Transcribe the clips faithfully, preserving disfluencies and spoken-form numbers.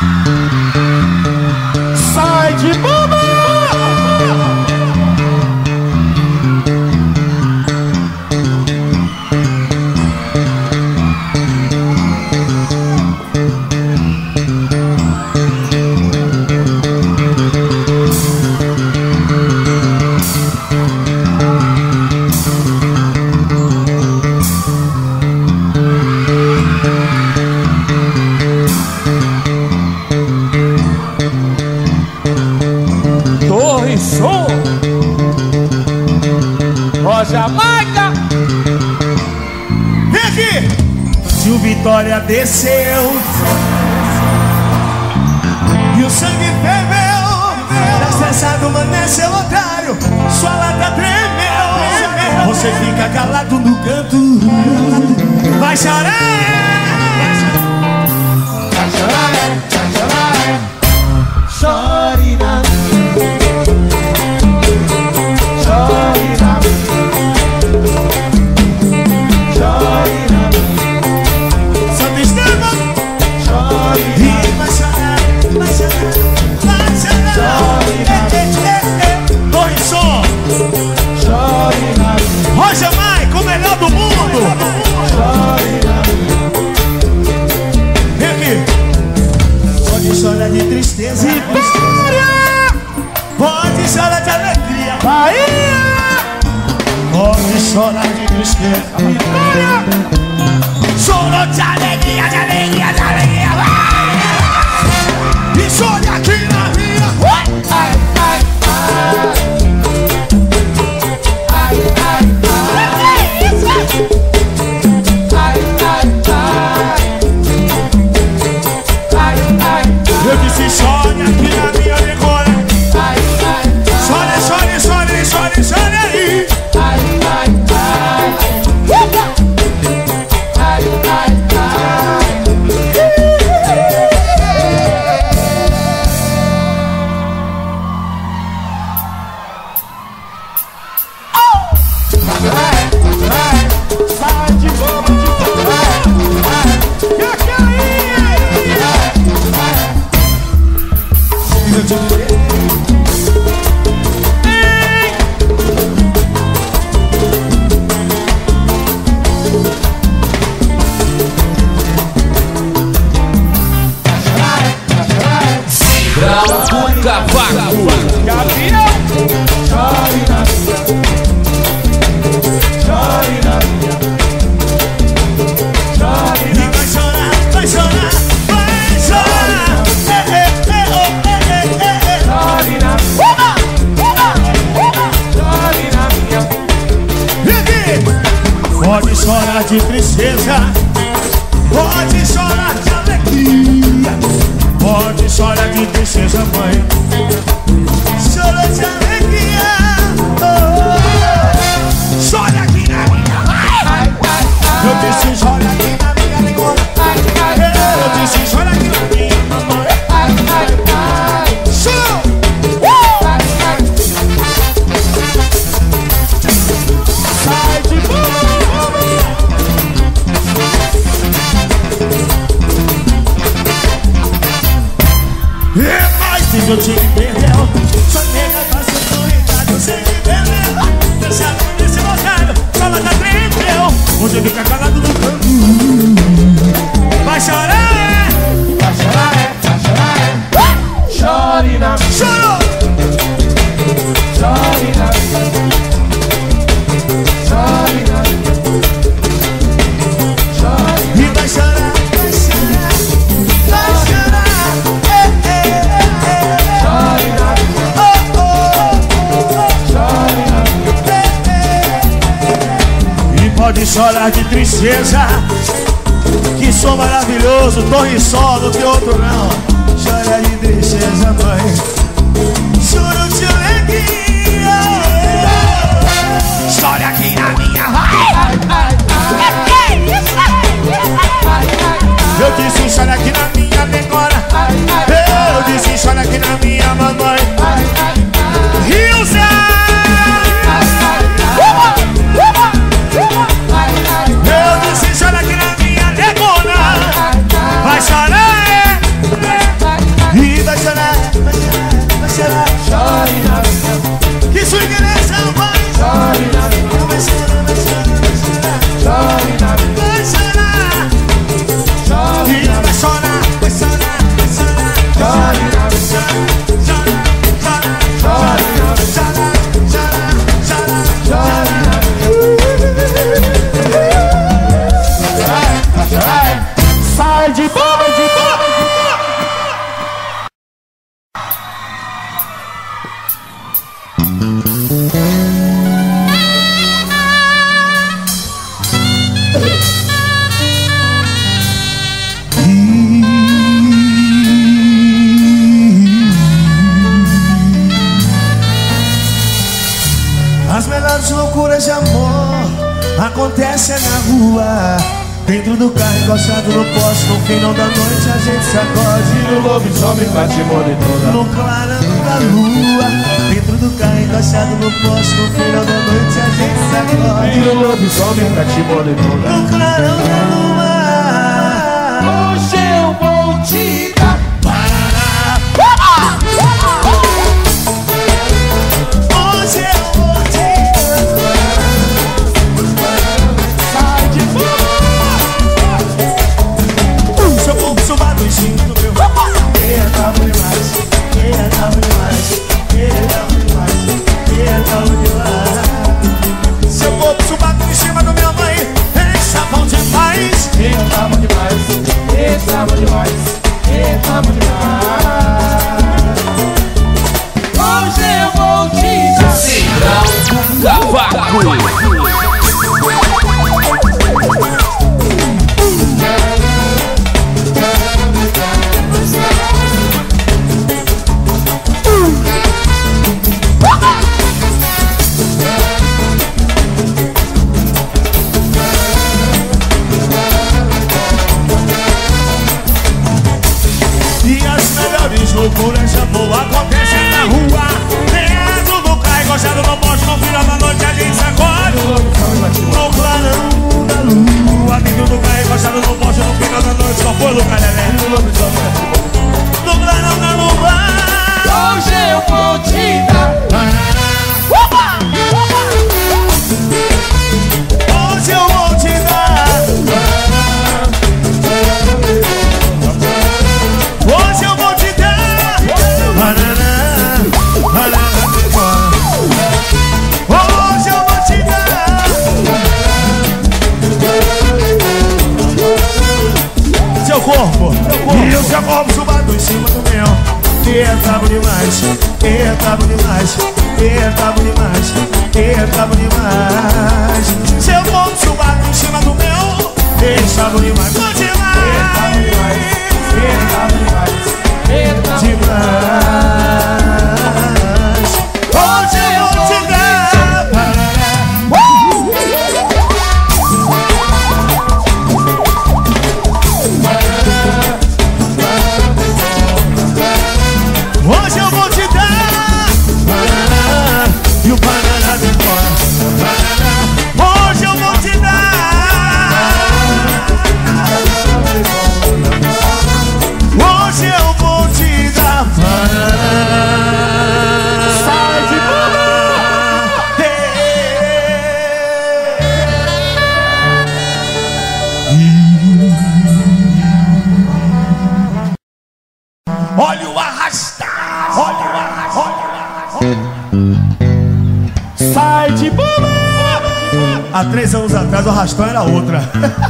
Sai de boba! Jamaica. Vem aqui. Se o Vitória desceu e o sangue ferveu, tá estressado, mané, seu otário, sua lata tremeu. Você fica calado no canto, vai chorar, vai chorar, vai chorar. Chore na chore na Santo Estevão, chore e vai chorar, vai chorar, vai chorar. Torre Som, chore na Roger Mike, o melhor do mundo. Chore na vem aqui. Pode chorar de tristeza, Vitória. Pode chorar de alegria, Bahia. Pode chorar de tristeza, Vitória. Choro de alegria, de alegria, de alegria. E chore aqui na minha. Ai, ai, ai. Ai, ai, ai. Que isso? Ai, ai, ai. Ai, ai, ai. Eu disse chore aqui na minha negona. Ai, ai, ai. Chore, chore, chore, chore, chore aí. Ai, ai, ai. Ai, ai, ai. Oh! Sai de boba, de boba. E aquela aí? Grau do Cavaco. Gabriel, chore na minha, chore na minha, chore na minha. Vai chorar, vai chorar, vai chorar. Eh, eh, eh, oh, eh, eh, eh, eh. Chore na minha, chore na minha. E aqui? Pode chorar de tristeza, pode chorar de alegria. Pode chorar de tristeza, mãe. Chora de alegria. Oh. Chora aqui na minha. Ai, ai, ai. Eu disse chora aqui na minha negona. Ai, ai, ai. Eu disse chora aqui na minha mamãe. Ai, ai, ai. Chora. Uh. Ai, ai. Sai de boa. É mais que eu te perdeu. Só nega passando irritado, sem me perdeu. Deixa a luz desse locado, só lá tá tremeu. Você fica calado no canto. Vai chorar, é? Vai chorar, é? Vai chorar, é? Chore na minha. Chorou! Chore na minha. Chore na minha. Chore. E vai chorar, vai chorar, vai chorar. Pode chorar de tristeza, que som maravilhoso, Torre Sol, não tem outro não. Chora de tristeza, mãe. Choro de alegria. Chora aqui na minha. Ai, ai, ai. Eu disse chora aqui na minha negona. Eu disse chora aqui na minha mamãe. Rilza. Eu disse chora aqui na minha negona. Vai chorar, é? loucuras de amor acontecem na rua, dentro do carro encostado no poste. No final da noite a gente sacode e o lobisomem bate mole toda no clarão da lua. Dentro do carro encostado no poste. No final da noite a gente sacode e o lobisomem bate mole toda no clarão da lua. Hoje eu vou te dar Hoje eu vou te Sai de boa. Seu corpo subido em cima do meu. Ele é bravo demais, ele é bravo demais, ele é bravo demais, ele é bravo demais. Seu corpo subido em cima do meu mãe, ele está bom demais. Ele tá bom demais, ele tá bom demais, ele tá bom demais. Hoje eu vou te dar Cavaco. E as melhores loucuras de amor acontecem na rua, dentro do carro encostado no poste. No final da noite a gente sacode no clarão da lua. Dentro do carro encostado no poste. No final da noite só foi Lucas Lelé no clarão da lua. Hoje eu vou te dar Hoje eu vou te dar Hoje eu vou te dar Banana, banana, hoje eu vou te dar seu corpo, e o seu corpo subado em cima do meu. E é brabo demais, e é brabo demais, e é brabo demais, e é brabo demais. Seu corpo subado em cima do meu. E é brabo demais, bom demais, demais. Hoje eu vou te dar Hoje eu vou te dar banana, e o banana de fora. Hoje eu vou te dar Hoje eu vou te dar banana. Sai de olha o arrastar, olha o arrastar. Sai de boa. Há três anos atrás o arrastão era outra.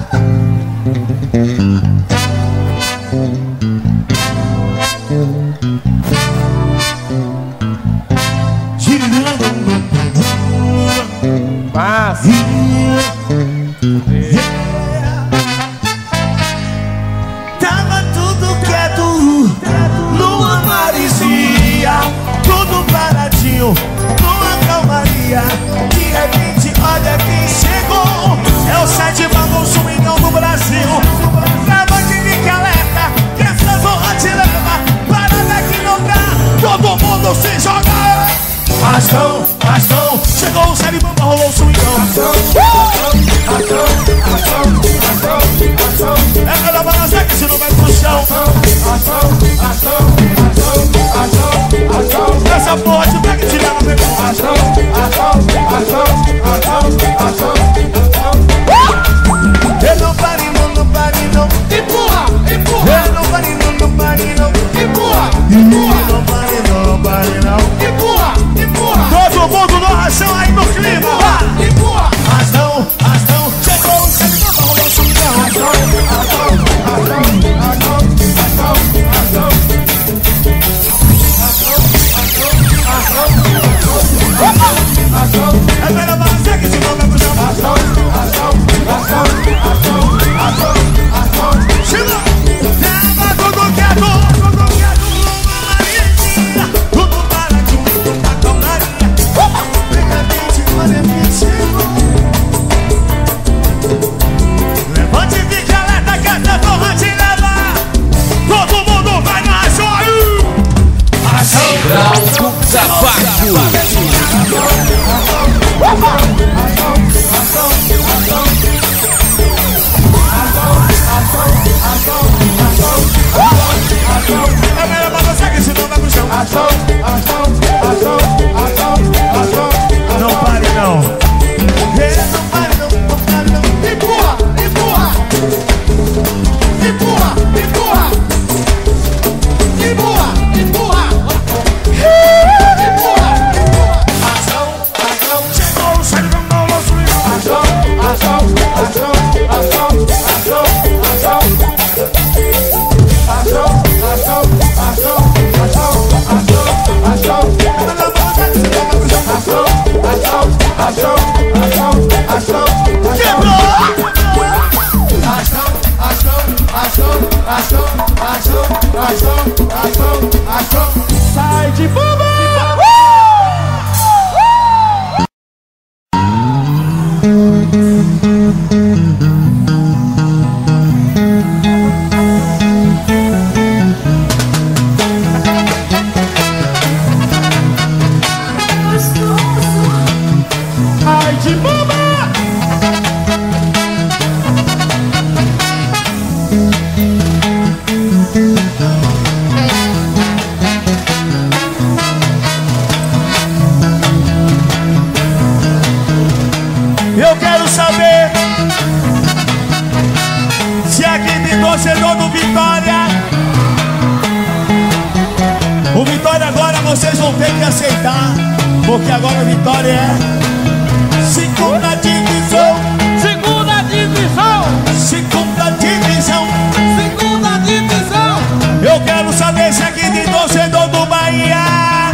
Mas Tava tudo quieto, lua parecia, tudo paradinho, numa calmaria. De repente, olha quem chegou. É o sete bagulho sumidão do Brasil. Levante de que alerta, que essa zorra te leva. Parada que não dá, todo mundo se joga. Arrastão, arrastão, chegou o série bamba, rolou o swingão. É cada balança que se não vai pro chão. Essa porra te pega e te leva pra cá. Eu não pare não, não pare não. empurra, empurra, Eu não pare não, não pare não. empurra, Não pare não, não pare não. empurra, empurra, Todo mundo no ração aí no clima. empurra. Arrastão, arrastão, chegou o série bamba, rolou o swingão. vocês vão ter que aceitar, porque agora a vitória é segunda divisão. Segunda divisão. Segunda divisão. Segunda divisão. Eu quero saber se aqui tem torcedor do Bahia.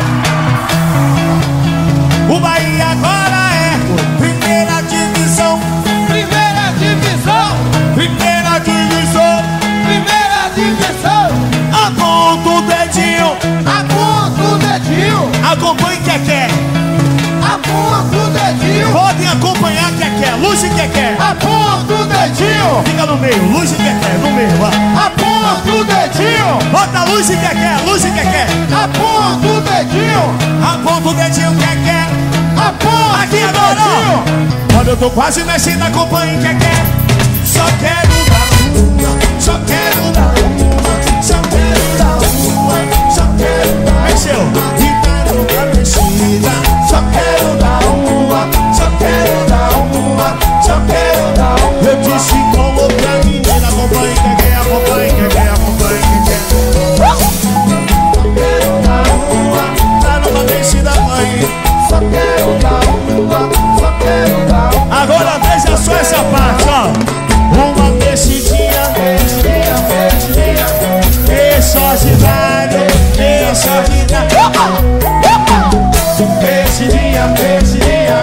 O Bahia agora é primeira divisão. Primeira divisão. Primeira divisão. Primeira divisão. Aponta o dedinho. Aponta o dedinho. Acompanhe quem quer. Aponta o dedinho. Podem acompanhar quem quer. Luz e quem quer. Aponta o dedinho. Fica no meio. Luz e quem quer. No meio. Ó. Aponta o dedinho. Bota a luz e quem quer. Luz e quem quer. Aponta o dedinho. Aponta o dedinho quem quer. Aponta Aqui o agora. dedinho. Quando eu tô quase mexendo, acompanhe quem quer. Só quero dar uma. Só quero dar uma. Só quero dar uma. Só quero dar uma. Mexeu. Gritaram pra mexida. Só quero dar uma. Só quero dar uma. Só quero dar uma. Eu disse com outra menina. Acompanhe quem quer. Acompanhe quem quer. Acompanhe quem quer. Só quero dar uma. Tá numa mexida, mãe. Só quero dar uma. Só quero dar uma. Agora veja só essa parte, ó. Uma mexidinha, Mexidinha, mexidinha. deixa ordinário, deixa ordinário. Mexidinha, mexidinha.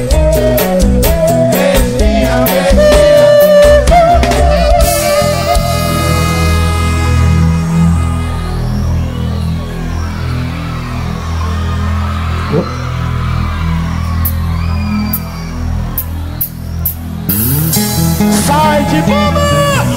Mexidinha, mexidinha. Sai de boba!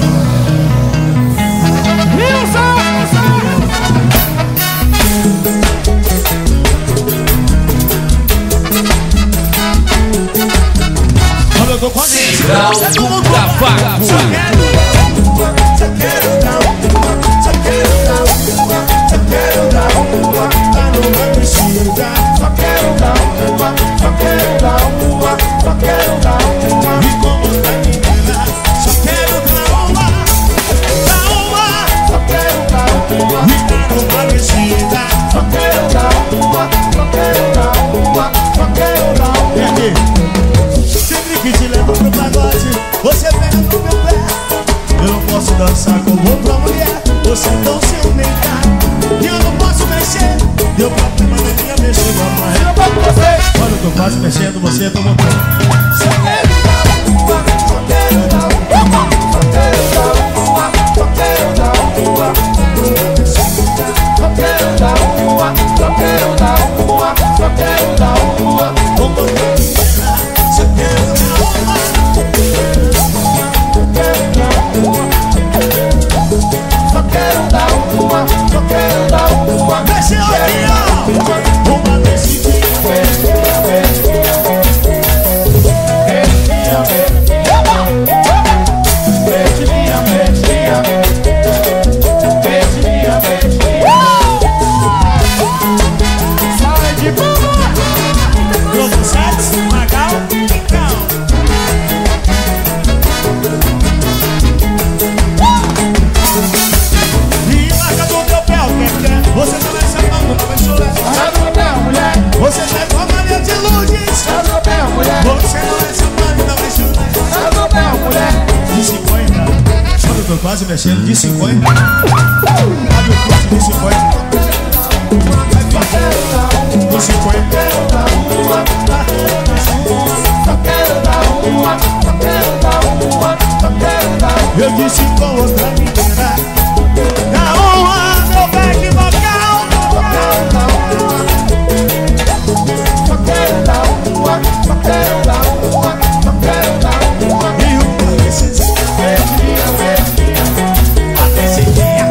Quando eu tô com a gente, Cigrão da Vácuo. só quero uma, só quero dar uma, só quero dar uma, só quero dar uma, tá numa mexida. Só quero dar uma, só quero dar uma, só quero dar uma. E como tá menina, só quero dar uma, dar uma, Só quero dar uma, e tá numa mexida. só quero dar uma, só quero dar uma, só quero dar uma. E aqui, sempre que te levo pro pagode, você pega no meu pé. Eu não posso dançar como outra mulher, você é tão ciumenta. E eu não posso mexer, deu problema na minha mexer, mamãe. Eu vou com você. Quando eu tô quase mexendo, você toma conta. Só quero dar uma, só quero dar uma, só quero dar uma, só quero dar uma. Só quero dar uma, só quero dar uma, só quero dar uma. Como menina, só quero dar uma. Só quero dar uma, só quero dar uma. Mexeu aqui, ó. Uma mexidinha. Globo Sets, Magal, Cal. E marca do teu pé, o que quer? Você tá vai chamando, não vai chorar. Você tá com a Maria de Lourdes. Você não é chamando, não vai chorar. De cinquenta. Quando eu tô quase mexendo, de cinquenta. Sabe o curso de cinquenta? De cinquenta. Eu disse com outra menina. Dá uma, meu back vocal. E uma decisão. A decidinha.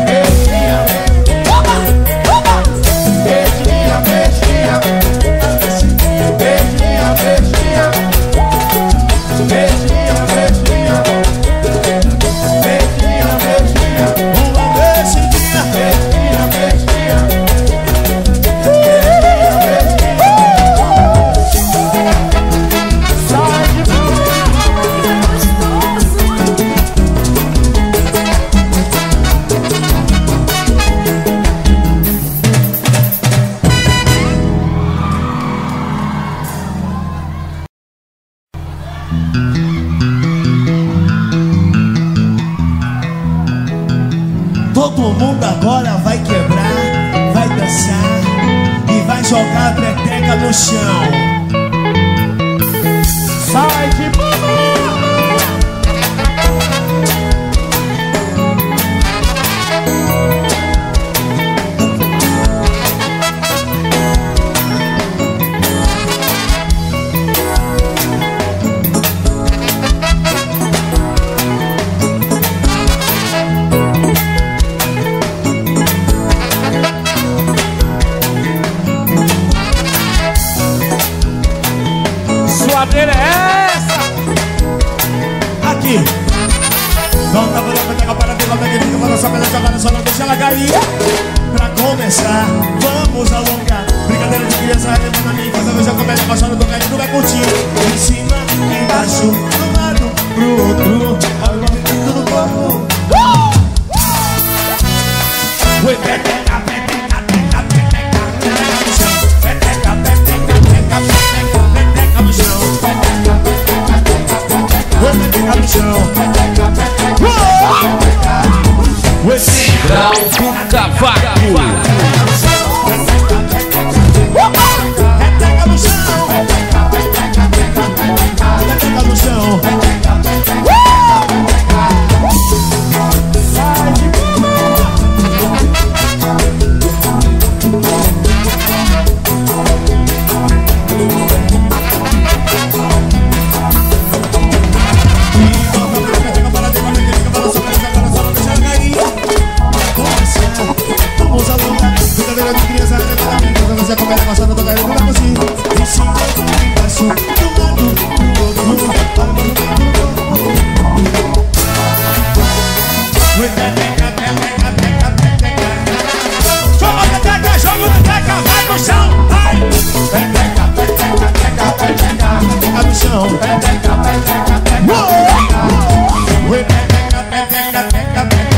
Beijinha, beijinha. jogar a peteca no chão. Sai de Suadeira é essa? Aqui. Não tá falando peteca para ver como é que fica. Fala só pra ela jogar, só não deixa ela cair. Pra começar, vamos alongar. Brincadeira de criança, levando a mim. Cada vez a comédia passando, tô caindo, vai curtir. Em cima, embaixo, do lado pro outro. Olha o movimento do corpo. Oi, peteca, peteca, peteca, peteca, peteca no chão. Peteca, peteca, peteca, peteca, peteca no chão. Peteca, peteca, peteca, peteca, oi, peteca no chão. Peteca, peteca, oi, Grau do Cavaco. peteca no chão. Peteca, peteca, peteca no chão. Sai de vamos alongar. Brincadeira de criança, quando você começa passando, tô caindo, não vai conseguir. Em cima, embaixo, do lado, do outro. Oi, peteca, peteca, peteca, peteca. Joga a peteca, joga a peteca, vai no chão, vai. Peteca, peteca, peteca, peteca, peteca no chão. Peteca, peteca, peteca, oi, peteca, peteca, peteca, peteca.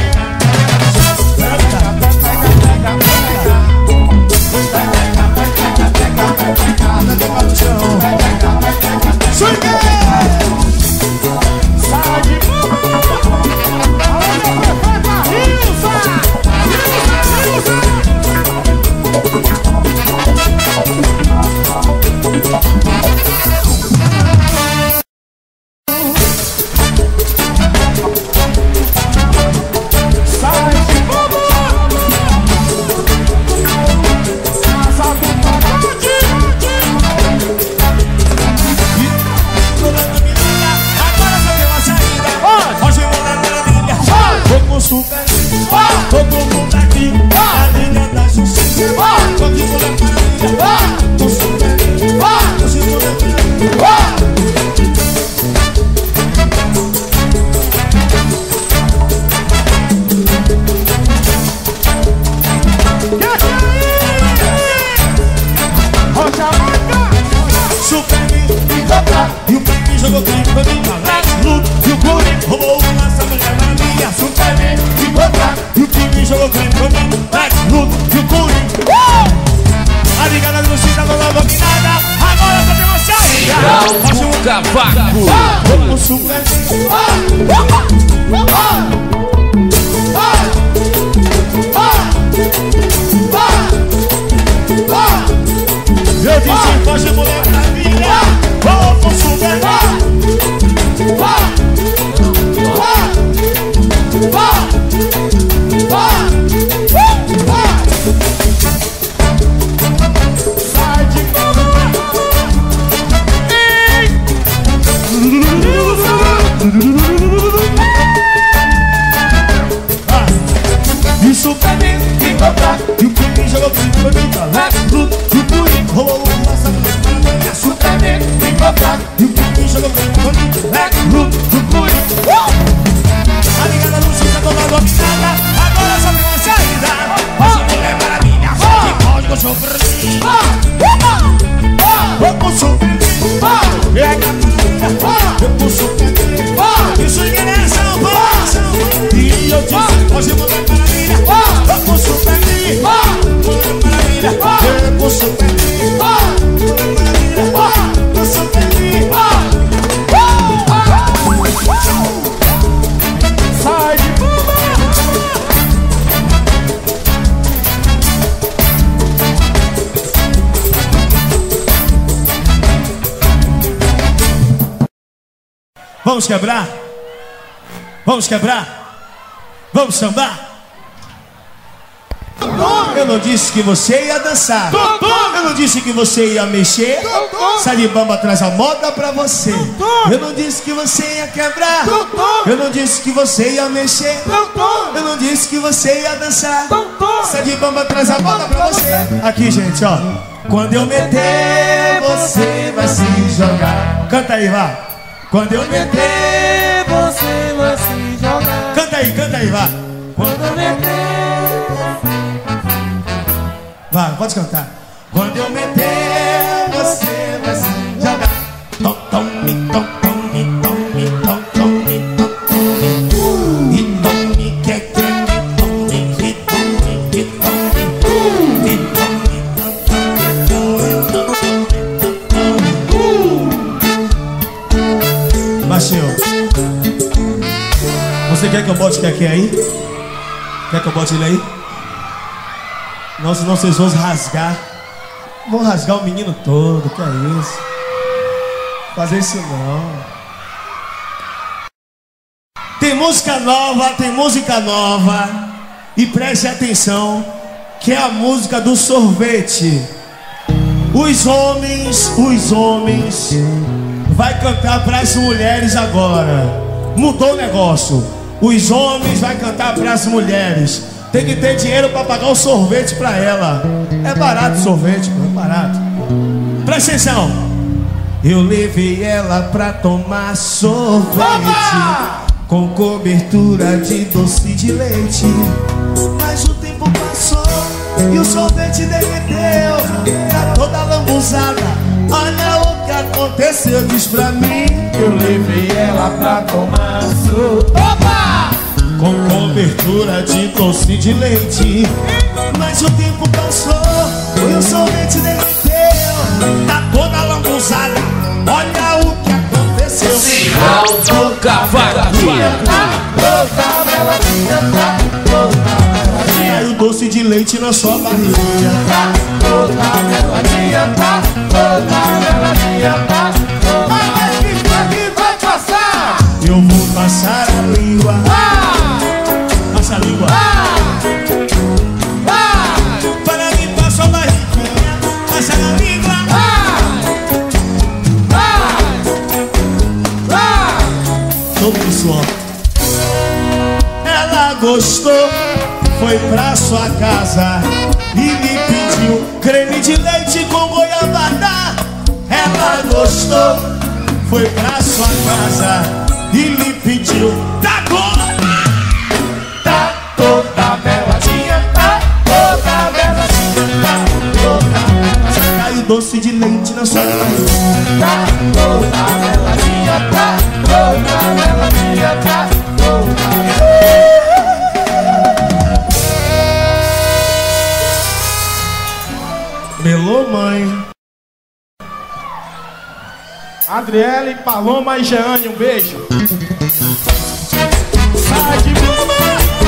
Todo mundo aqui, a linha da justiça. Tô aqui com a maravilha. Tô super feliz, tô super feliz. Super me encontrar. E o Pepe jogou clipe pra mim. Alex, Luto e o Guri roubou uma samanha na minha. Super me encontrar. E o Pepe jogou clipe pra mim. Alex, Luto e o Guri. A ligada do Cida não leva nada. Agora só tem uma saída. Grau do Cavaco. Vamos super. Eu disse, foge mulher maravilha. Vamos super. Sai de isso pra mim, me encontrar. E o Pipi jogou clipe pra mim. Alex, Luto e o Guri rolou uma samanha. Isso pra mim, me encontrar. E o Pipi jogou clipe pra mim. Alex, Luto e o Guri. A ligada no Cida toda dominada. Agora só tem uma saída. Essa mulher maravilha. Que código show pra mim. Vamos subir. Pega a maravilha. Vamos subir. Isso é direção, vamos. E eu disse, hoje mulher maravilha. Vamos subir. Mulher maravilha. Vamos subir. Mulher maravilha. Vamos subir. Sai de Vamos quebrar? Vamos quebrar? Vamos sambar? Eu não disse que você ia dançar. Eu não disse que você ia mexer. Salibamba traz a moda pra você. Eu não disse que você ia quebrar. Eu não disse que você ia mexer. Eu não disse que você ia dançar. Salibamba traz a moda pra você. Aqui, gente, ó. Quando eu meter, você vai se jogar. Canta aí, vá. Quando eu meter, você vai se jogar. Canta aí, canta aí, vá. Quando eu meter. Vai, pode cantar. Quando eu meter, você vai se jogar. Tom, tom, mi, tom, tom, mi, tom, mi, tom, tom, mi, tom, tom, mi. E tom, mi, que, que, mi, tom, mi, mi, tom, mi, mi, tom, mi. E tom, mi, tom, tom, mi, tom, mi, tom, mi. Baixinho, você quer que eu bote que aí? Quer que eu bote ele aí? Não, senão vocês vão rasgar. Vão rasgar o menino todo, que é isso? Fazer isso não. Tem música nova, tem música nova. E preste atenção, que é a música do sorvete. Os homens, os homens vai cantar para as mulheres agora. Mudou o negócio. Os homens vai cantar para as mulheres. Tem que ter dinheiro para pagar o sorvete para ela. É barato o sorvete, é barato. Presta atenção. Eu levei ela pra tomar sorvete. Opa! Com cobertura de doce de leite. Mas o tempo passou e o sorvete derreteu. Tá toda lambuzada. Olha o que aconteceu, diz pra mim. Eu levei ela pra tomar sorvete. Opa! Com cobertura de doce de leite. Mas o tempo passou e o sorvete derreteu. Tá toda lambuzada. Olha o que aconteceu. Ronaldo Cavaco. E aí o doce de leite na sua barriga. Mas isso aqui vai passar. Eu vou passar a língua. Passa a língua. Para mim passa a barriguinha. Passa a língua. Todo isso, ó. Ela gostou, foi pra sua casa e me pediu creme de leite com goiabada. Ela gostou, foi pra sua casa e me pediu. Tá toda, Tá toda beladinha, tá toda beladinha, tá toda beladinha. caiu doce de leite na sua barriga. Tá toda beladinha, tá toda beladinha, tá toda beladinha. Melô, mãe. Adriele, Paloma e Jeane, um beijo. Sai de Paloma!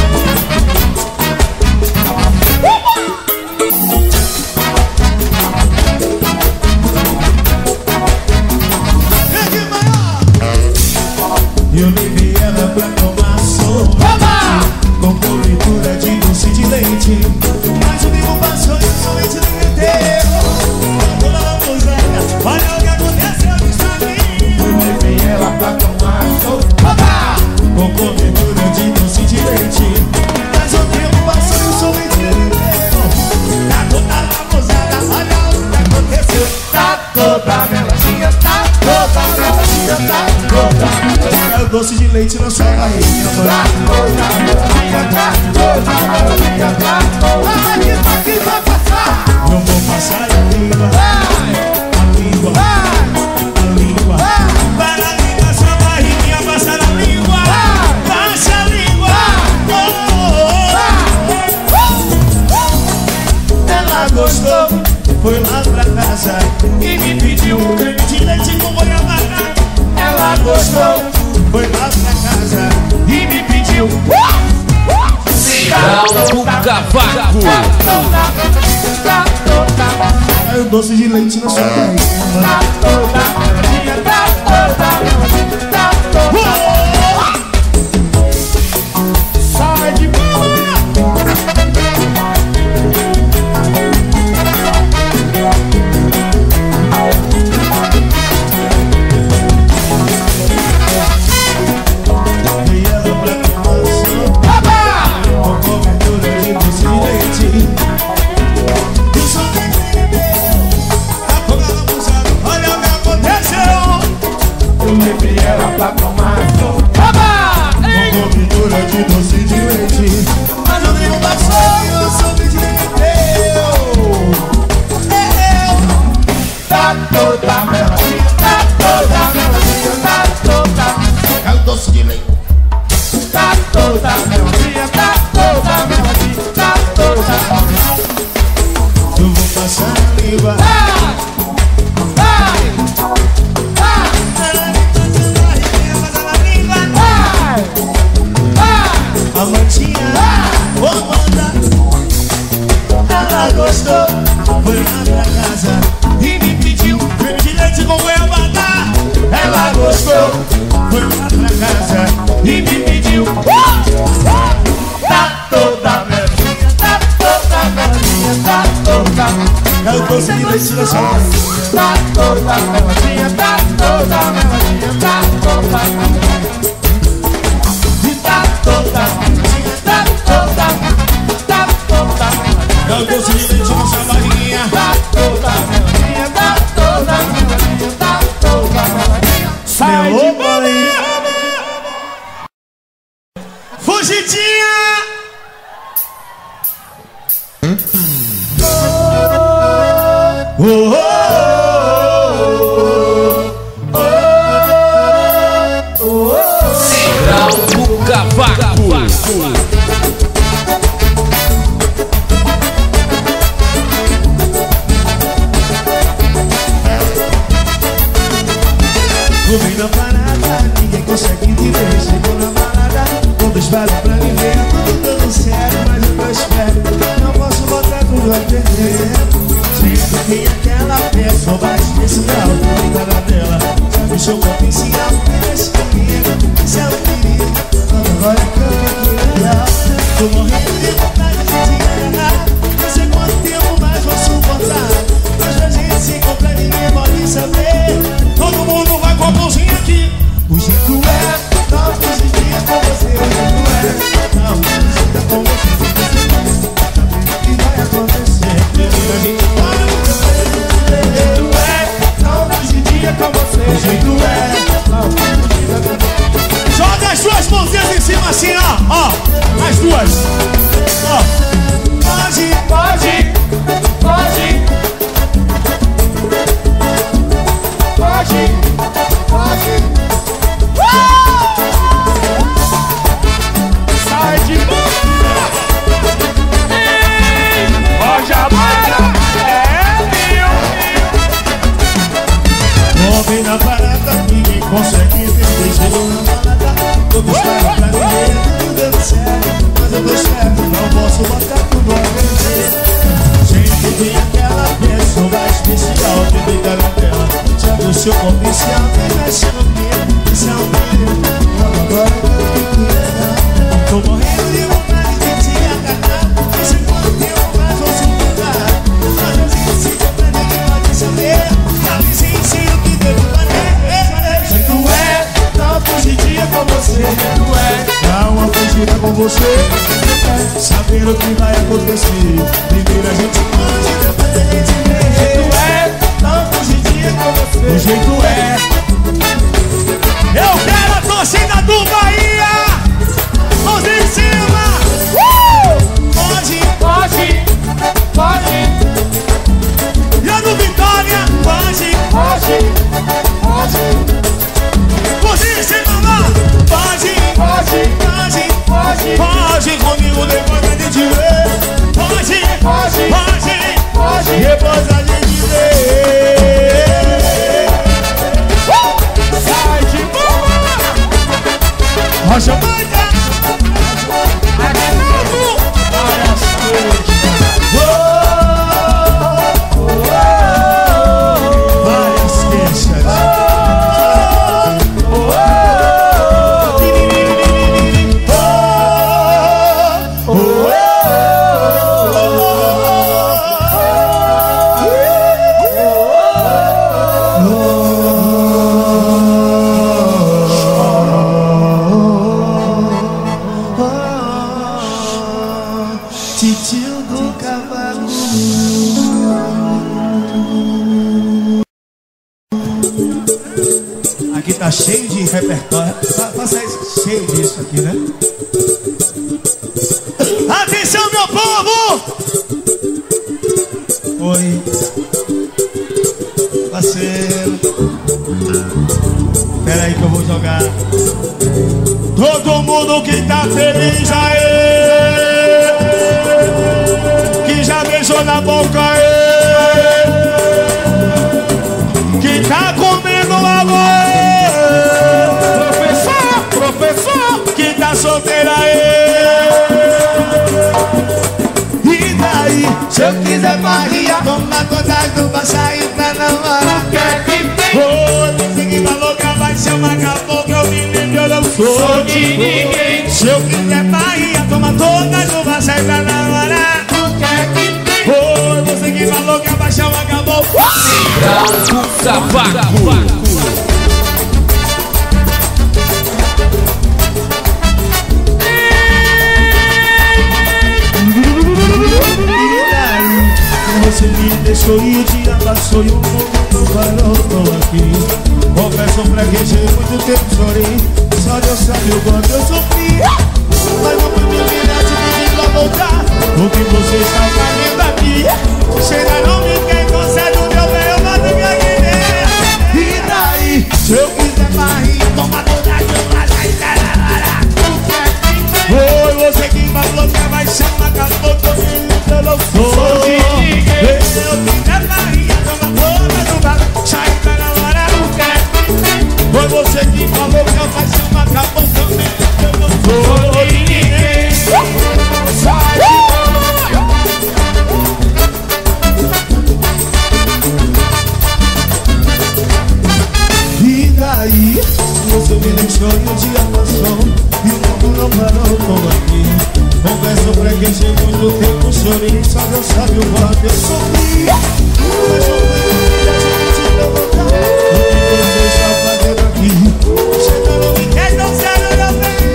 Eu levei ela pra tomar sorvete com cobertura de doce de leite. Mas o tempo passou e o sorvete derreteu. Toda lambuzada, olha o que aconteceu, diz pra mim. Eu levei ela pra tomar sorvete Com cobertura de doce de leite. Mas o tempo passou e o sorvete derreteu. Tá toda lambuzada, olha o que aconteceu. Tá toda beladinha, tá toda beladinha, tá toda beladinha. Caiu doce de leite na sua barriga. Tá toda beladinha, tá toda beladinha, tá toda beladinha. Isso aqui vai passar. Eu vou passar a língua. Vai, A língua. vai, A língua. Para a língua, sua barriguinha, passa a língua. Passa a língua. Ela gostou, foi lá pra casa e me pediu creme de leite com goiabada. Ela gostou, foi lá pra casa e me pediu. Ronaldo Cavaco. Caiu doce de leite na sua barriga. Tá toda beladinha, tá toda beladinha, tá toda Sai de bola. E ela pra coração, com cobertura de doce de leite. O som daquele meu, afogado abusado, olha o que aconteceu. Eu levei ela pra tomar som. Com cobertura de doce de leite. Mas o tempo passou e eu soube de eu. É eu. Tá toda melodia, tá toda melodia, tá toda. É o doce de leite. Tá toda melodia, tá toda melodia, tá toda. Eu vou passar a língua. A mantinha, ô Amanda, ela gostou, foi lá pra casa e me pediu creme de leite com goiabada. Ela gostou, foi lá pra casa e me pediu. Tá toda melodia, tá toda melodia, tá toda. É o doce de leite da sua mãe. Tá toda melodia, tá toda melodia, tá toda. E tá toda, tá toda, tá toda. É o doce de leite na sua barriguinha. Tá toda melodia, tá toda melodia, tá toda melodia. Sai de bolinha. Fugidinha. Oh, oh, oh, oh, oh. Central do Cavaco. Comida parada, ninguém consegue viver. Chegou na balada, todos falam pra mim ver. Tudo dando certo, mas eu tô esperto. Não posso botar tudo a perder. Sempre tem aquela pessoa abaixo desse grau. Cuidada dela, sabe o seu potencial. Esse perigo, esse é o perigo. Agora que eu fico legal, tô morrendo de vontade de te agarrar. Não sei quanto tempo mais vou suportar, mas a gente se encontra, ninguém pode saber. Todo mundo vai com a mãozinha aqui. O jeito é, não todos os dias com você. O jeito é, não todos os dias com você. O que vai acontecer? A gente vai acontecer. O jeito é, não todos os dias com você. O jeito é, não todos os dias com você. Joga as suas mãozinhas em cima assim, ó, ó. As duas. Ó. Pode, Pode, pode, pode, pode. Sai de bola. Pode amar. É meu. homem na parada, ninguém consegue entender. Chegou na balada, todos falam pra mim. Tudo dando certo, mas eu tô esperto. Não posso botar tudo a perder. Sempre tem aquela pessoa especial que deita na tela. Sabe o seu potencial, tem mexe no medo. Isso é um perigo, agora eu fico legal. Tô morrendo de vontade de te agarrar. Não sei quanto tempo mais vou suportar, mas eu disse que pra ninguém pode saber. Avise e sei o que devo fazer. Jeito é, não fugiria com você. Jeito é, dá uma fugida com você. Saber o que vai acontecer. Primeiro a gente pode, depois a gente vê. Jeito é, não fugiria com você. O jeito é. Eu quero a torcida do Bahia. Mãos em cima. Uh! Pode, Pode, pode, e a do Vitória. Pode, pode, pode, mãos em cima lá. Pode, pode, pode, pode, pode comigo depois da gente ver. Pode, pode, repertório. Faça isso, cheio disso aqui, né? Atenção, meu povo! Oi, parceiro. Pera aí que eu vou jogar. Todo mundo que tá feliz aí, que já beijou na boca aí, que tá comendo agora, professor, professor, que tá solteira aí. E daí, se eu quiser Maria, toma conta do passarinho pra namorar. Oi, você que falou que vai ser uma cabocla, eu me lembro, eu não sou de ninguém. Se eu quiser Bahia, toma toda chuva, sai pra namorar. Oi, você que falou que a paixão acabou. Grau do Cavaco. Você me deixou e o dia passou e o mundo não parou, tô aqui. Confesso pra quem tinha muito tempo chorei, só Deus sabe o quanto eu sofri. Mas não foi minha verdade pedir pra voltar, o que você está fazendo aqui? Você ainda não me quer, concede o meu bem, eu mato minha ideia. E daí, se eu quiser Maria, toma toda a chuva, sai pra namorar. Oi, você que falou que vai chamar acabou, tô me eu não sou de ninguém. Eu quiser Maria, toma toda do bar, sai pra namorar. Foi você que falou que a paixão acabou também. Eu não sou de ninguém. Sai de e daí, você me deixou e o dia passou e o mundo não parou, tô aqui. Confesso pra quem tinha muito tempo chorei, só Deus sabe o quanto eu sofri. Mas não foi minha gente pra voltar, o que você está fazendo aqui? Você não me quer, não será meu bem.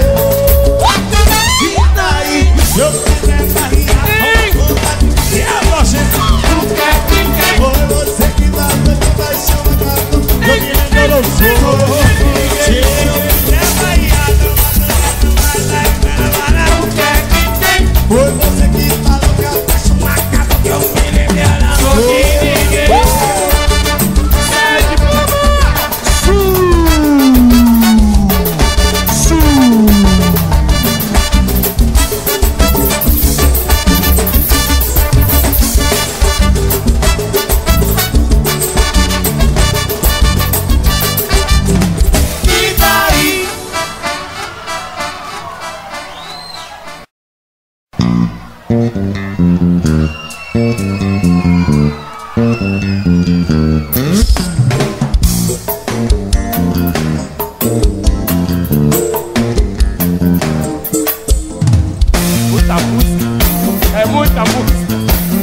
E daí, se eu quiser Maria, vamos voltar. E a você não quer, quem quer? Foi você que dá tanta paixão na casa. Eu me lembro, eu não sou. Se eu quiser Maria, não vai sair pra namorar. Foi você que falou que a paixão acabou, que eu me lembro, eu não sou de ninguém. Sai de boa! Su! Su! E daí? Muita música, é muita música.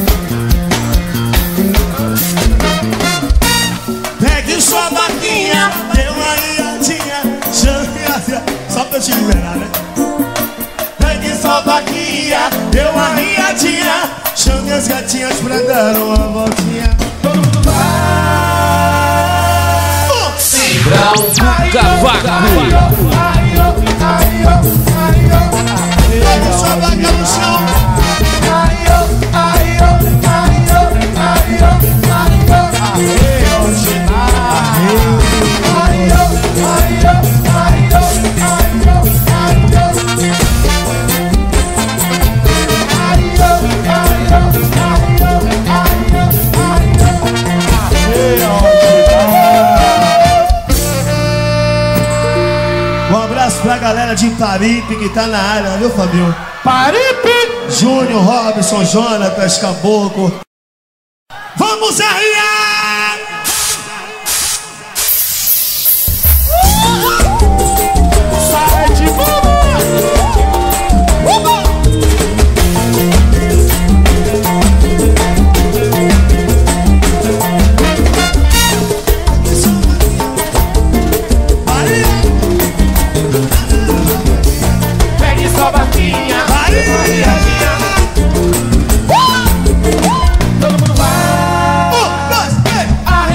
Pegue sua vaquinha, dê uma riadinha, chame só pra eu te liberar, né? Pegue sua vaquinha, dê uma riadinha, chame as gatinhas pra dar uma voltinha. Todo mundo vai! Grau do Cavaco. Pegue sua vaca no chão. Um abraço pra galera de Paripe que tá na área, viu, Fabinho? Paripe! Júnior, Robson, Jonatas, Caboclo. Vamos arriar! Sai de boa! Pegue sua vaquinha, Maria! todo mundo vai. Um, dois, três!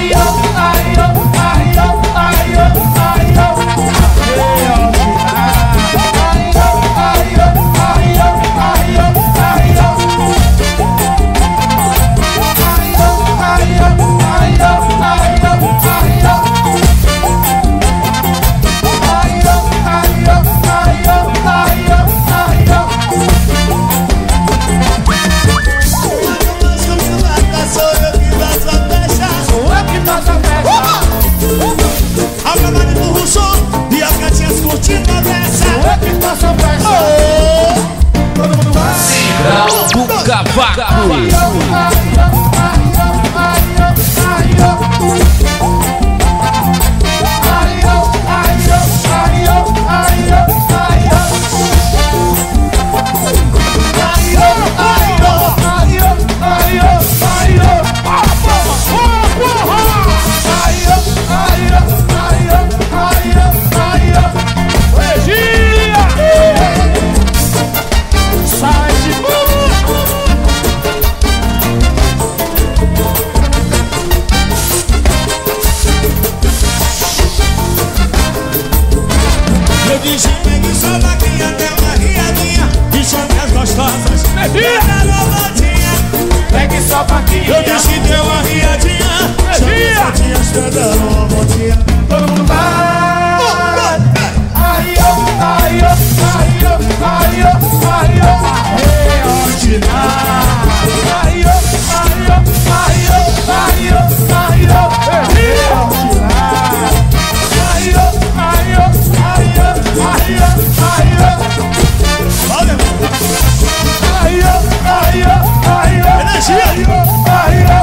Eu disse que deu uma riadinha. Chama a tia, espera uma voltinha. Todo mundo vai. Aí eu, aí eu, aí eu, aí eu, aí eu, aí eu, aí eu, aí eu, aí eu, aí eu, aí eu, aí eu, aí eu, aí eu, aí eu, aí eu, aí eu. Olha, aí eu, aí eu, aí eu, energia. aí eu.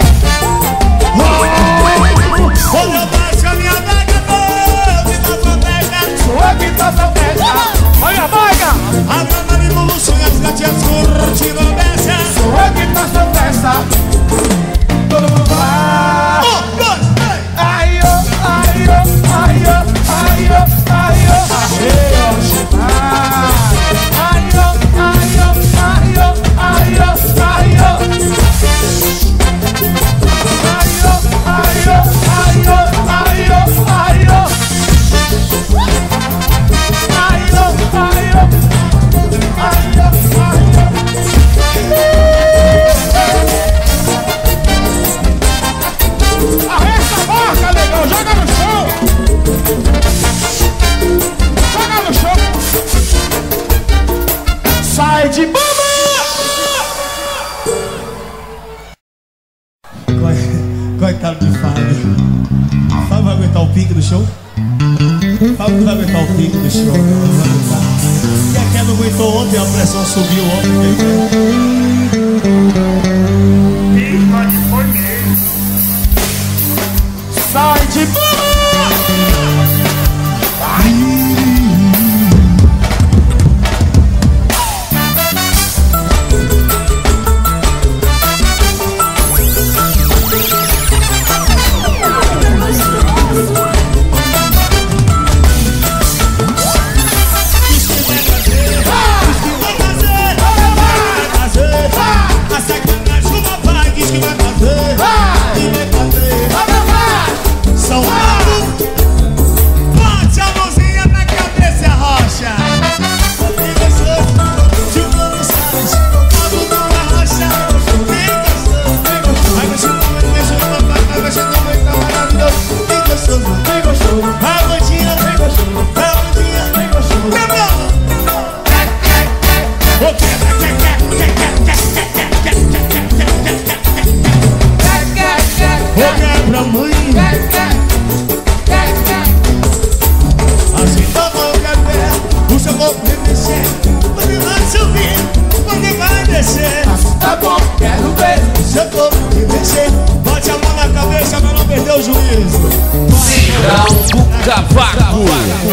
Olha mais que a minha daga, oh, que tá sua daga. Sou eu que tá sua festa. Olha a vaga. A dama de luxo e as gatinhas curtindo a beça. Sou eu que tá sua festa. Todo mundo vai. Um, dois, três. Aí eu, aí eu, aí eu, aí eu, aí eu, aí eu, aí eu, aí eu, aí eu, aí eu, aí eu, aí eu, aí eu, aí eu, aí eu, aí eu, arresta a boca, legal, joga no chão. Joga no chão. Sai de bomba. Coitado de Fábio. Fábio vai aguentar o pique do show? Fábio não vai aguentar o pique do show, não vai aguentar. E a queda não aguentou ontem, a pressão subiu ontem. Sai de bomba. Cavaco.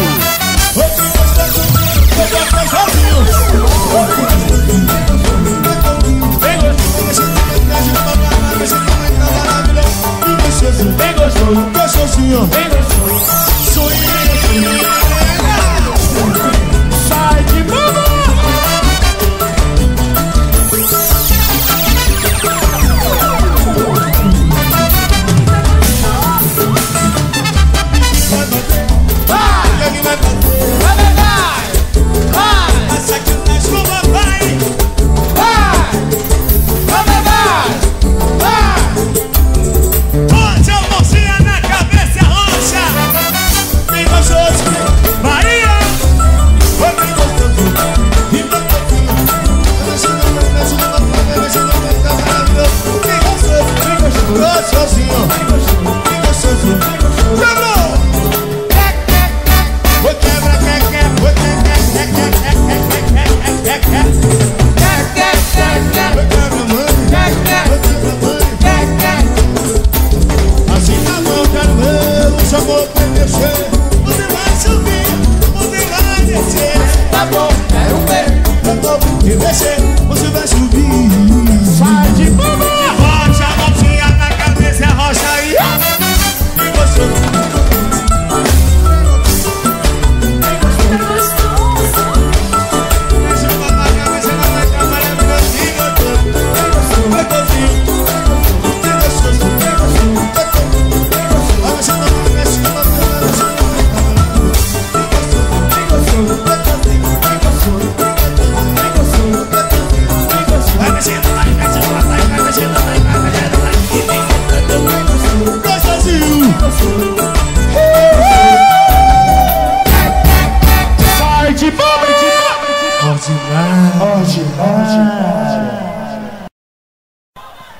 Bem gostoso, gostosinho, bem gostoso. Sonho. Sai de bomba. Bote a mãozinha na cabeça roxa.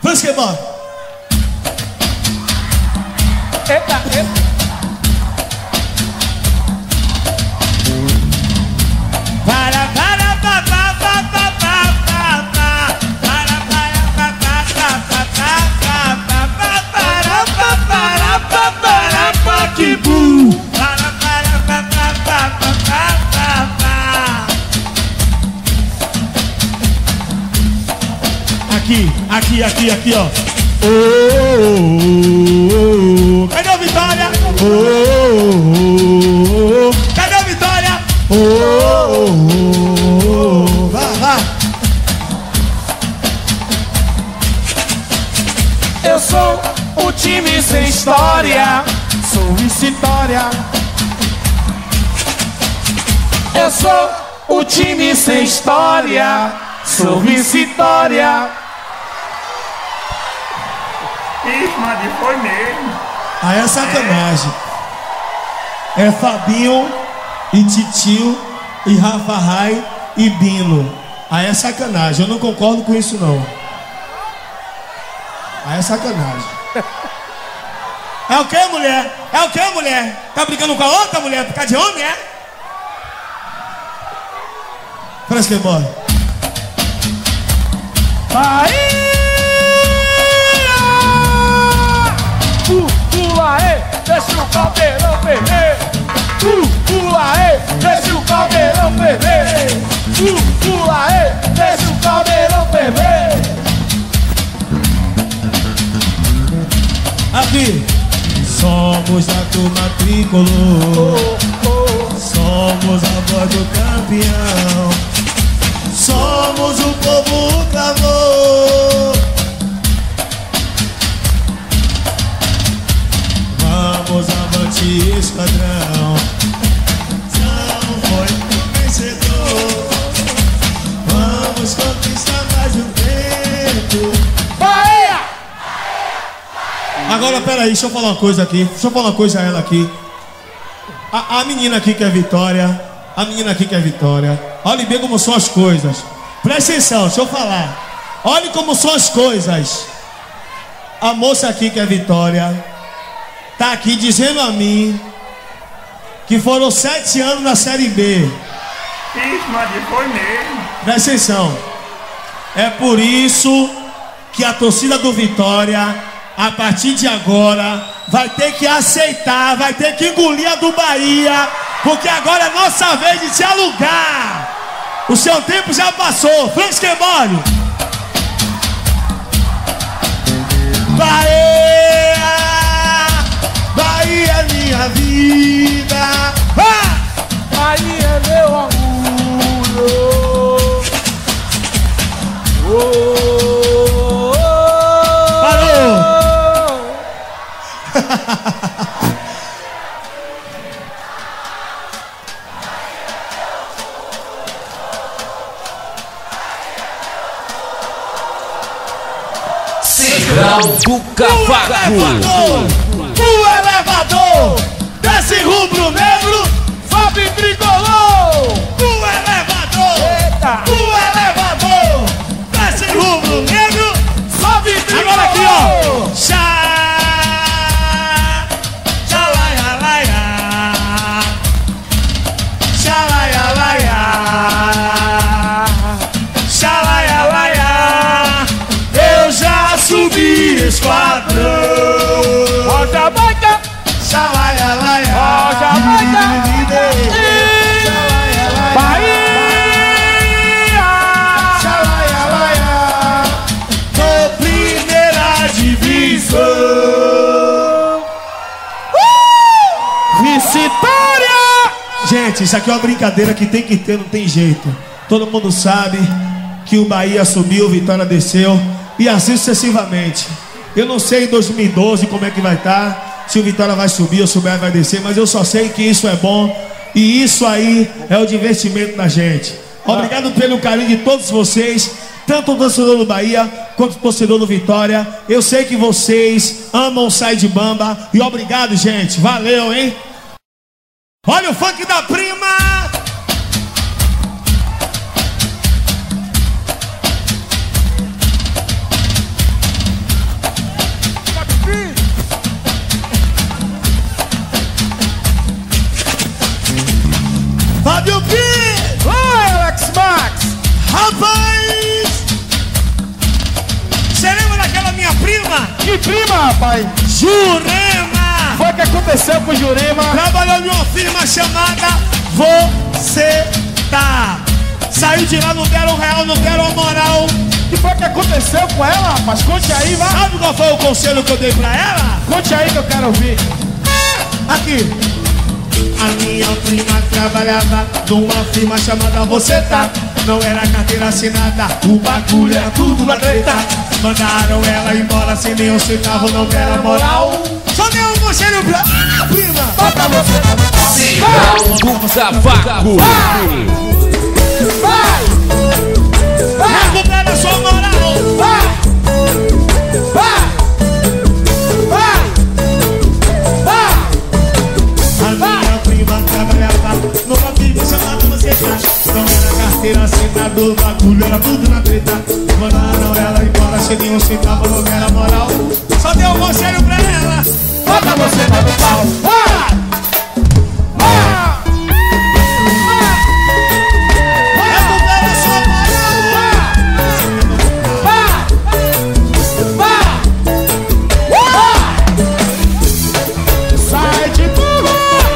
Vamos que bora. Eita, eita. Para, para, para, para, para, para, para, para, para, para, para, para, para, para, para, que bu. Para, para, para, para, para, para, para. Aqui, aqui, aqui, aqui, ó. Oh, oh, oh, oh. Cadê a Vitória? Oh, oh, oh. Cadê a Vitória? Oh, oh, oh, oh. Vai, vai. Eu sou o time sem história. Sou vitória. Eu sou o time sem história. Sou vitória. Ixi, mas foi mesmo. Aí é sacanagem. É Fabinho e Titio e Rafa Rai e Bino. Aí é sacanagem. Eu não concordo com isso não. Aí é sacanagem. É o que, mulher? É o que, mulher? Tá brigando com a outra mulher por causa de homem, é? Parece que é bora. Bahia! Uh, pula aí, deixa o caldeirão ferver. Uh, pula aí, deixa o caldeirão ferver. Uh, pula aí, deixa o caldeirão ferver. Aqui. Somos da turma tricolor. Somos a voz do campeão. Somos o povo clamor. Vamos avante, esquadrão. Não foi vencedor. Vamos conquistar mais um tempo. Bahia! Agora, peraí, deixa eu falar uma coisa aqui. Deixa eu falar uma coisa a ela aqui. A, a menina aqui que é Vitória. A menina aqui que é Vitória. Olhe bem como são as coisas. Presta atenção, deixa eu falar. Olhe como são as coisas. A moça aqui que é Vitória tá aqui dizendo a mim que foram sete anos na Série B. Ixi, mas foi mesmo. Presta atenção. É por isso que a torcida do Vitória, a partir de agora, vai ter que aceitar, vai ter que engolir a do Bahia, porque agora é nossa vez de te alugar. O seu tempo já passou. Franskebole. Bahia, Bahia é minha vida. Ah! Bahia é meu orgulho. Oh, oh, Parou. Central do Cavaco. O elevador desse rubro negro, Fábio Tricolor. o elevador, Eita. o elevador desse rubro negro. Fábio Tricolor. Agora aqui, ó. Chá, chalaia, laia. Chalaia, laia. Chalaia, laia. Eu já subi esquadrão. Rocha Baita. Chalaia, laia. Rocha Baita. Bahia. Chalaia, laia. Tô primeira divisão. Vitória. Gente, isso aqui é uma brincadeira que tem que ter, não tem jeito. Todo mundo sabe que o Bahia subiu, Vitória desceu e assim sucessivamente. Eu não sei em dois mil e doze como é que vai estar, se o Vitória vai subir ou se o Bahia vai descer, mas eu só sei que isso é bom e isso aí é o divertimento da gente. Obrigado pelo carinho de todos vocês, tanto o torcedor do Bahia quanto o torcedor do Vitória. Eu sei que vocês amam o Sai de Bamba e obrigado, gente. Valeu, hein? Olha o funk da prima! rapaz? Jurema! Foi o que aconteceu com o Jurema? Trabalhou em uma firma chamada Você Tá. Saiu de lá, não deram um real, não deram a moral. O que foi que aconteceu com ela, rapaz? Conte aí, vai. Sabe qual foi o conselho que eu dei pra ela? Conte aí que eu quero ouvir. Aqui. A minha prima trabalhava numa firma chamada Você Tá. Não era carteira assinada, o bagulho era tudo na treta. Mandaram ela embora sem nenhum centavo, não deram moral. Só deu um conselho pra ah, prima. Bota você tá no pau. Cigrão do Cavaco. Vai! Vai! Recupera sua moral. Vai! Vai! Vai! Vai! A minha prima trabalhava numa firma chamada Você Tá. Não era carteira assinada, o bagulho era tudo na treta. Mandaram ela embora sem nenhum centavo, não deram moral. Só deu um conselho pra ela. Bota você tá no pau. Vai! Vai! Recupera sua moral. Sai de tudo!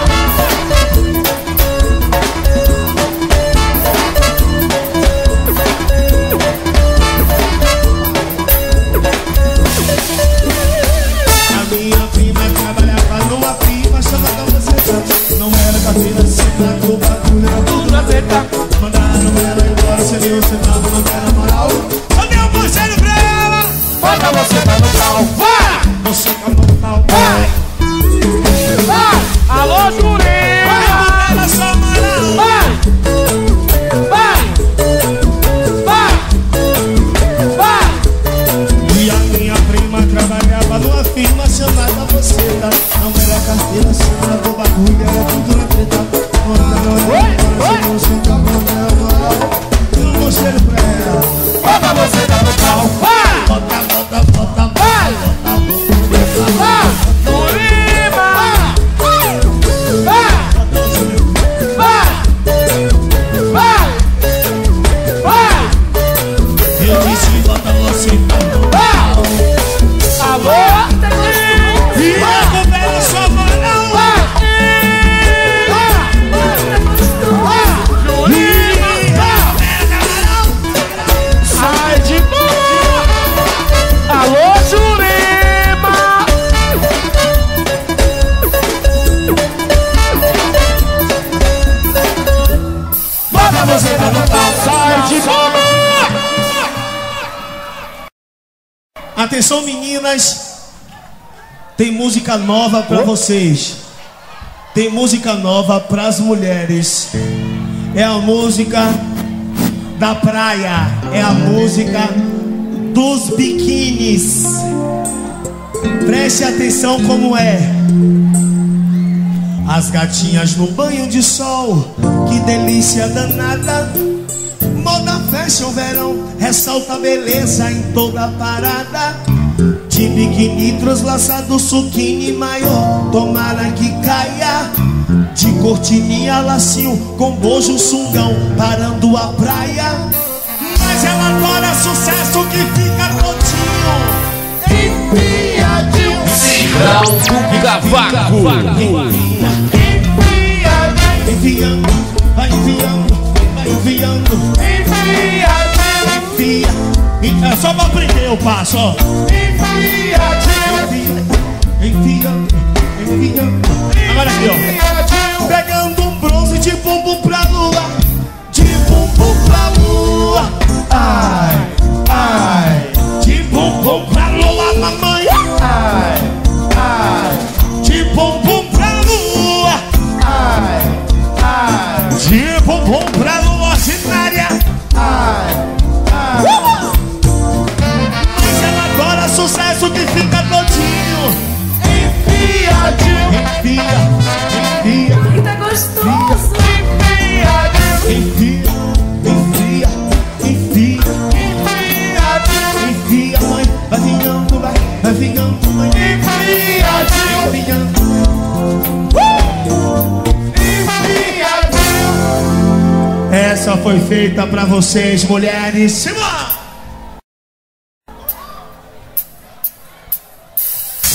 A minha prima trabalhava numa firma chamada Você Tá. Não era carteira assinada, o bagulho era tudo na treta. Mandaram ela embora sem nenhum centavo, não deram moral. Só deu um conselho pra ela. Bota você tá no pau. Vai! Você tá no pau. Vai! Vai! Alô, Jurema! Recupera sua moral. Vai! Vai! Vai! Vai! E a minha prima trabalhava numa firma chamada Você Tá. Não era carteira assinada, o bagulho era tudo na treta. Mandaram ela embora sem nenhum centavo, não deram moral. Deu um conselho pra ela. Bota você tá no pau. Vai! Bota, bota, bota, Vai! bota, bota, bota. Vai! Jurema! Vai! Vai! Vai! Vai! Eu disse bota você tá no pau. Alô? E recupera sua moral. Sai de boa! Alô, Jurema! Bota você tá no pau! Sai de boa! Atenção, meninas. Tem música nova pra vocês. Tem música nova pras mulheres. É a música da praia. É a música dos biquínis. Preste atenção como é. As gatinhas no banho de sol, que delícia danada. Moda fashion verão, ressalta a beleza em toda a parada. De biquíni translaçado, suquini maior, tomara que caia. De cortininha, lacinho, com bojo, sungão, parando a praia. Mas ela adora sucesso que fica todinho enfiadinho. Cigrão do Cavaco. Enfiadinho, enfiando, vai enfiando, vai enfiando. Enfiadinho, enfia. É só pra aprender eu passo, ó. Enfiadinho, enfiando, enfiando. Agora aqui, ó. Pegando um bronze de bumbum pra lua, de bumbum pra lua. Ai, ai. De bumbum pra lua, mamãe. Ai, ai. De bumbum pra lua. Ai, ai. De bumbum pra lua ordinária. Ai, ai. Uh! Mas ela adora sucesso que fica todinho enfiadinho. Enfia, enfia. Tá gostoso. Enfia, enfia, enfia, enfia, enfia, mãe, vai vinhando, vai, vai vinhando, mãe, enfiadinho, vinhando, uh! Enfiadinho. Essa foi feita pra vocês, mulheres. Simão!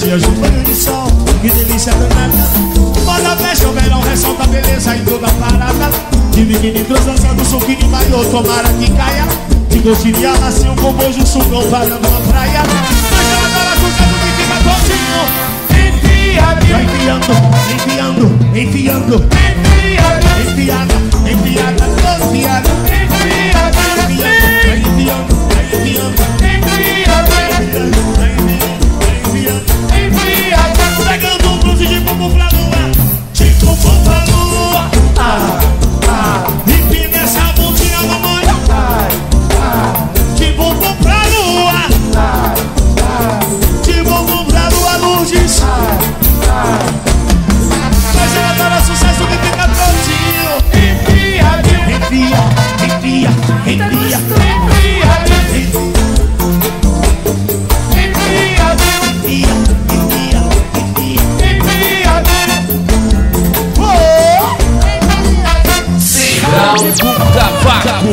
dias de banho de sol, que delícia danada. Moda festa, o verão ressalta a beleza em toda a parada. De biquíni transdançando, suquinho de maiô, tomara que caia. De coxinha macio com bojo, sugão parando na praia. Mas ela adora sucesso que fica tontinho. Vai enfiando, enfiando, enfiando, enfiada, enfiada, enfiada, enfiada, vai enfiando, vai enfiando, pegando um cruze de bumbum pra lua, de bumbum pra lua, empina essa bundinha, mamãe, de bumbum pra lua, de bumbum pra lua, luzes. Mas ela dá sucesso que fica prontinho. Enfia, enfia, enfia, enfia, enfia, Serão do Cavaco.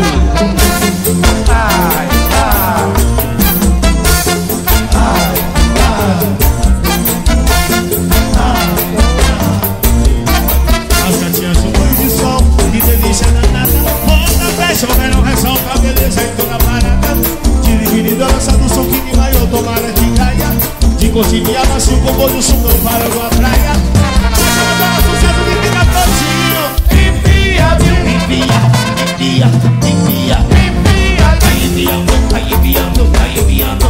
As gatinhas de banho de sol, que delícia danada. Moda fecha, o verão ressalta a beleza em toda a parada. De biquíni dançando, suquinho de maiô, tomara que caia. De coxinha macio com bolho, sugão parando a praia. Mas ela dá sucesso que fica prontinho. Enfia, enfia, enfia, enfia, vai enfiando, vai enfiando, vai enfiando.